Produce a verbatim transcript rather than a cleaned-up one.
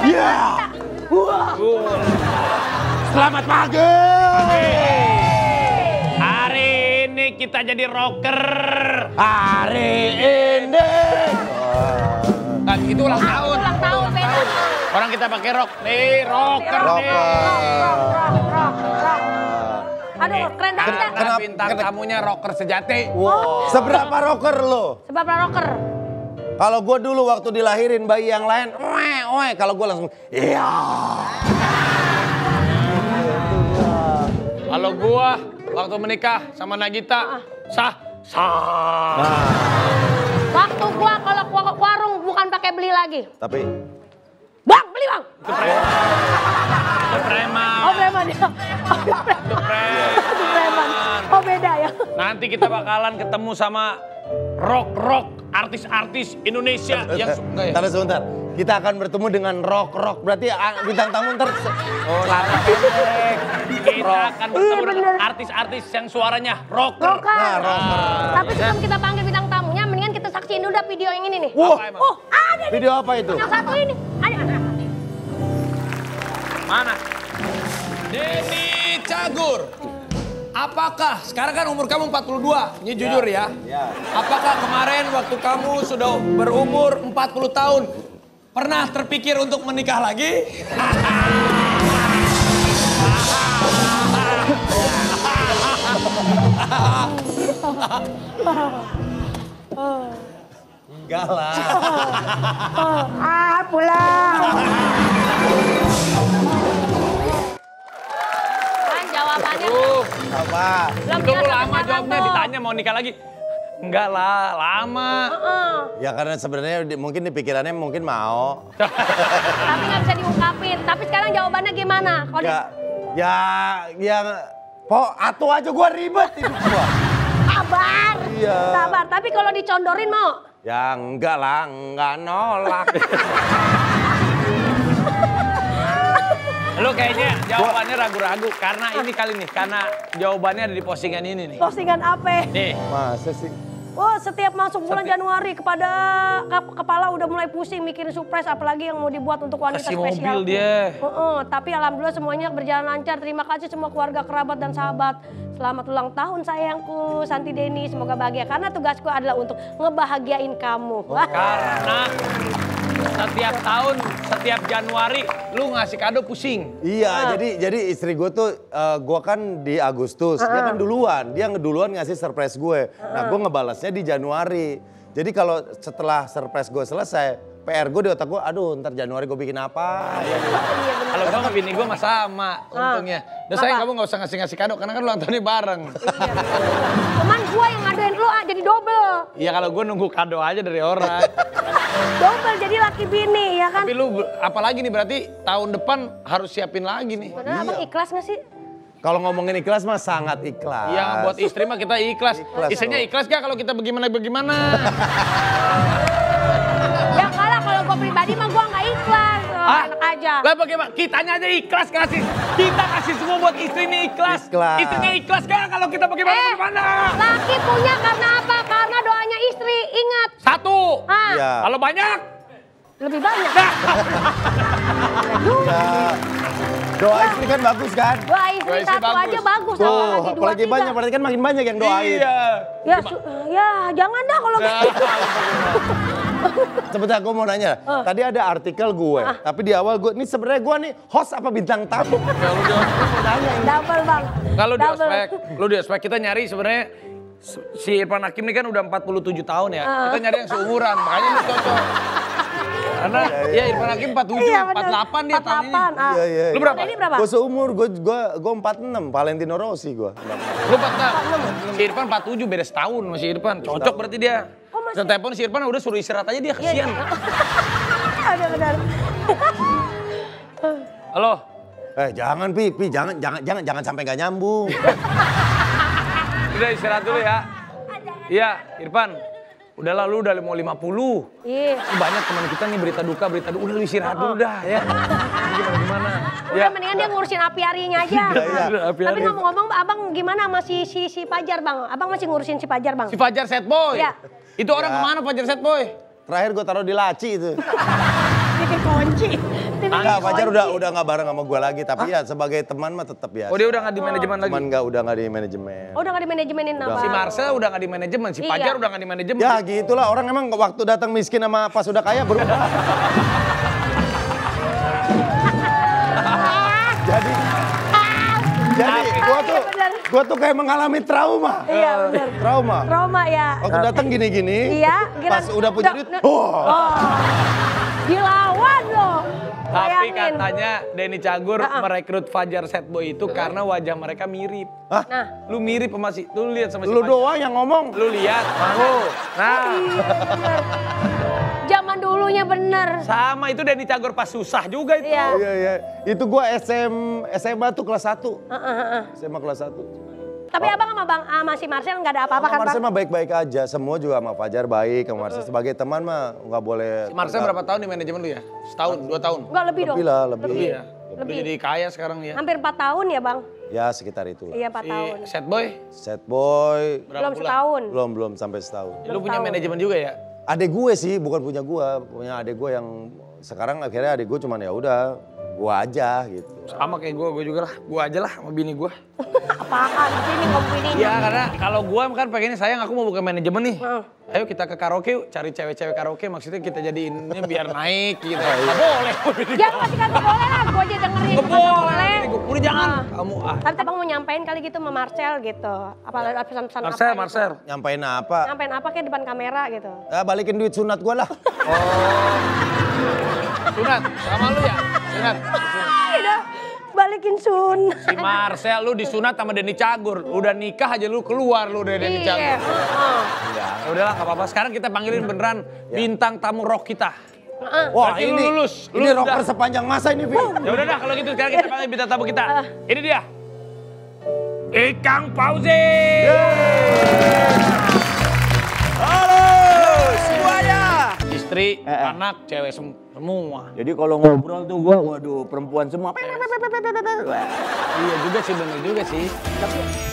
Iya. Wah. Selamat pagi. Hari ini kita jadi rocker. Hari ini. Kan itu ulang tahun. Ulang tahun, tahun. Orang kita pakai rock. Nih, rocker nih. Rock, rock, rock. Aduh, keren banget. Karena Kenapa- bintang kenapa- tamunya rocker sejati. Wow. Seberapa rocker lo? Sebab rocker. Kalau gue dulu waktu dilahirin bayi yang lain, oe, oe. Kalau gue langsung, iya. Kalau gua waktu menikah sama Nagita, sah, sah. Waktu gua kalau gua ke warung bukan pakai beli lagi. Tapi, Bang, beli bang. Itu preman. Itu preman. Oh preman ya. Itu preman. Itu preman. Oh beda ya. Nanti kita bakalan ketemu sama rock-rock artis-artis Indonesia yang enggak ya? Taruh sebentar. Kita akan bertemu dengan rock-rock. Berarti ah, bintang tamu ntar... Oh, lama pendek. Kita akan bertemu Iya, dengan bener. artis-artis yang suaranya rocker. Rocker. Nah, rocker. Tapi sebelum kita panggil bintang tamunya, mendingan kita saksiin dulu dah video yang ini nih. Wah, Apa emang? Oh ada nih. video apa itu? Yang satu ini. Ada. Mana? Denny Cagur, apakah sekarang kan umur kamu empat puluh dua, ini jujur ya. Ya. Apakah kemarin waktu kamu sudah berumur empat puluh tahun pernah terpikir untuk menikah lagi? Enggak lah. Ah pulang. Kan jawabannya. Uh, Apa? Belum itu biasa lama pacaran jawabnya, dong. ditanya mau nikah lagi. Enggak lah, lama. Heeh. Ya karena sebenarnya di- mungkin di pikirannya mungkin mau. Tapi nggak bisa diungkapin. Tapi sekarang jawabannya gimana? Kalau di- Ya, ya, ya, po, atuh aja gua ribet hidup gua. Sabar. Iya. Sabar. Tapi kalau dicondorin mau? Ya enggak lah, enggak nolak. Lu kayaknya jawabannya ragu-ragu karena ini kali nih, karena jawabannya ada di postingan ini nih. Postingan apa? Nih, Masa sih? Oh, setiap masuk bulan Setiap- Januari kepada kap- kepala udah mulai pusing mikirin surprise apalagi yang mau dibuat untuk wanita kasih spesial. mobil dia. Heeh, tapi alhamdulillah semuanya berjalan lancar. Terima kasih semua keluarga, kerabat dan sahabat. Selamat ulang tahun sayangku, Santi Denny. Semoga bahagia karena tugasku adalah untuk ngebahagiain kamu. Wah. Karena setiap tahun, setiap Januari lu ngasih kado pusing. Iya, jadi jadi istri gue tuh, eh, gue kan di Agustus, dia kan duluan, dia ngeduluan ngasih surprise gue. Nah, gue ngebalasnya di Januari. Jadi kalau setelah surprise gue selesai, P R gue di otak gue, aduh ntar Januari gue bikin apa? Ya, Iya benar. Kalau gua sama bini gua mah sama untungnya. Dan sayang Apa? kamu gak usah ngasih-ngasih kado karena kan ulang tahunnya bareng. Cuman gua yang ngadain lu ah, jadi double. Iya kalau gua nunggu kado aja dari orang. Double jadi laki bini ya kan? Tapi lu apalagi nih berarti tahun depan harus siapin lagi nih. Bener abang ikhlas gak sih? Kalau ngomongin ikhlas mah sangat ikhlas. Iya buat istri mah kita ikhlas. Ikhlas, Istrinya bro. ikhlas gak kalau kita bagaimana-bagaimana? Ya kalah kalau gua pribadi mah gua nggak ikhlas. Oh, Hah? enak aja. Lah bagaimana? Kitanya aja ikhlas kasih. Kita kasih semua buat istri ini ikhlas. Ikhlas. Istrinya ikhlas gak kalau kita bagaimana-bagaimana? Laki punya karena apa? Karena doanya istri. Ingat. Satu. Ah, Iya. Kalau banyak. lebih banyak. Nah. Ya. Doa istri kan bagus kan? Doa istri Doa istri satu bagus. aja bagus. Tuh, apalagi dua, apalagi tiga. banyak, berarti kan makin banyak yang doain. Iya. Ya, su- ya jangan dah kalau Nah. gitu. Sebentar, gue mau nanya. Tadi ada artikel gue, tapi di awal gue, ini sebenarnya gue nih host apa bintang tamu? Kalau di Double bang. Kalau di Double. ospek, lu di ospek kita nyari sebenarnya si Irfan Hakim ini kan udah empat puluh tujuh tahun ya. Kita nyari yang seumuran, makanya lu cocok. Karena ya Irfan Hakim empat puluh tujuh, Iya, bener. empat puluh delapan dia tahun ini. empat puluh delapan, ah. Iya, iya, Lu iya. berapa? Ini berapa? Gue seumur, gue gue gue empat puluh enam, Valentino Rossi gue. Lu empat puluh enam. Si Irfan empat puluh tujuh, beda setahun sama si Irfan. Cocok berarti dia. Oh, masih- Dan telepon si Irfan udah suruh istirahat aja dia, Iya, kesian. iya. Ada benar. Halo? Eh jangan Pi, Pi jangan jangan jangan jangan sampai gak nyambung. Udah istirahat dulu ya. Iya, Irfan. Udahlah lu udah mau lima puluh. Iya. Ini banyak teman kita nih berita duka, berita duka. Udah lu istirahat dulu dah ya. Gimana gimana? Udah mendingan dia ngurusin apiarinya aja. iya. Apiari. Tapi ngomong-ngomong abang gimana sama si, si, si Pajar bang? Abang masih ngurusin si Pajar bang? Si Fajar Set Boy. Iya. Itu orang Ya. kemana Fajar Set Boy? Terakhir gue taruh di laci itu. Bikin kunci. Tim Enggak, Fajar udah udah nggak bareng sama gue lagi, tapi ya sebagai teman mah tetap ya. Oh dia udah nggak di manajemen lagi? Cuman nggak udah nggak di manajemen. Oh, udah gak di manajemenin Udah. apa? Si Marcel udah nggak di manajemen, si Iya. Fajar udah nggak di manajemen. Ya gitulah orang emang waktu datang miskin sama pas udah kaya berubah. jadi jadi gua tuh Iya, bener. gua tuh kayak mengalami trauma. Iya, bener. Trauma. Trauma ya. Waktu datang gini-gini, Iya, gila. pas udah punya Udah- duit, udah- oh. Oh. Dilawan loh. Tapi Bayangin. katanya Denny Cagur Ah, ah. merekrut Fajar Sad Boy itu karena wajah mereka mirip. Hah? Nah, Lu mirip sama si, lu lihat sama si Lu Fajar. doang yang ngomong. Lu lihat, aku. Nah, iya bener. Zaman dulunya bener. sama itu Denny Cagur pas susah juga itu. Iya. Iya, iya. Itu gua S M S M A tuh kelas satu. Heeh, heeh. S M A kelas satu. Tapi abang sama bang sama si Marcel nggak ada apa-apa kan bang? Marcel mah baik-baik aja, semua juga sama Fajar baik, sama Marcel sebagai teman mah nggak boleh. Si Marcel berapa tahun di manajemen lu ya? Setahun, dua tahun? Enggak lebih dong. Lebih lah, lebih. Lebih ya? Lebih. Lebih jadi kaya sekarang ya. Hampir empat tahun ya bang? Ya sekitar itu lah. Iya empat tahun. Si Sad Boy, Set boy, berapa Belum bulan? setahun. belum belum sampai setahun. Lu punya tahun. manajemen juga ya? Adek gue sih, bukan punya gue, punya adek gue yang sekarang akhirnya adek gue cuman ya udah, gue aja gitu. Sama kayak gue, gue juga lah. Gue aja lah sama bini gue. Apaan sini ngomongin Iya karena kalau gue kan pengennya sayang aku mau buka manajemen nih. Hmm. Ayo kita ke karaoke yuk, cari cewek-cewek karaoke maksudnya kita jadiinnya biar naik gitu. Gak boleh. Jangan masih kagak boleh lah, gue aja dengerin. Gak Kagak boleh. Udah jangan. Ah. Kamu ah. Tapi abang mau nyampein kali gitu sama Marcel gitu. Apa ada pesan-pesan apa? Marcel, gitu? Marcel. Nyampein apa? Nyampein apa kayak depan kamera gitu. Ya, balikin duit sunat gue lah. Sunat, sama lu ya? Sunat. Udah balikin sun. Si Marcel lu disunat sama Denny Cagur. Udah nikah aja lu keluar lu dari Denny Iya. Cagur. heeh. Ya udahlah gak apa-apa. Sekarang kita panggilin beneran bintang tamu rock kita. Heeh. Wah Berarti lu ini, lulus, ini lu rocker udah. sepanjang masa ini, Vi. Ya udah dah kalau gitu sekarang kita panggil bintang tamu kita. Ini dia. Ikang Fauzi. Halo semuanya. Istri, Eh, eh. anak, cewek sem- semua. Jadi kalau ngobrol tuh gua, waduh perempuan semua. Iya juga sih, bener juga sih.